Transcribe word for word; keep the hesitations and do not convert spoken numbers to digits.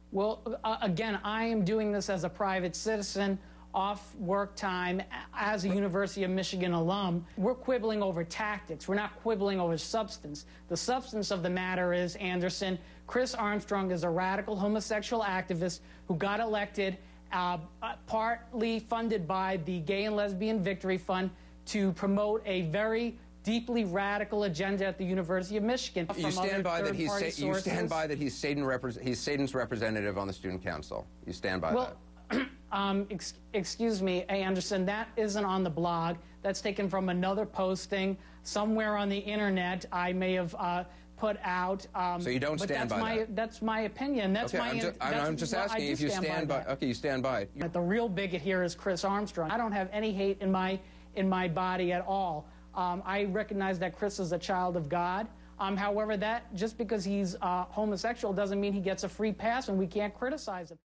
Well, uh, again, I am doing this as a private citizen, off work time, as a University of Michigan alum. We're quibbling over tactics. We're not quibbling over substance. The substance of the matter is, Anderson, Chris Armstrong is a radical homosexual activist who got elected, uh, partly funded by the Gay and Lesbian Victory Fund, to promote a very deeply radical agenda at the University of Michigan. You stand by that he's sa you stand by that he's Satan repre he's Satan's representative on the student council. You stand by well, that. um, ex excuse me, Anderson. That isn't on the blog. That's taken from another posting somewhere on the internet. I may have uh, put out. Um, so you don't but stand that's by my, that. That's my opinion. That's okay, my. I'm, ju that's, I'm just asking if you stand, stand by. by okay, you stand by it. But the real bigot here is Chris Armstrong. I don't have any hate in my in my body at all. Um, I recognize that Chris is a child of God. Um, however, that just because he's uh, homosexual doesn't mean he gets a free pass and we can't criticize him.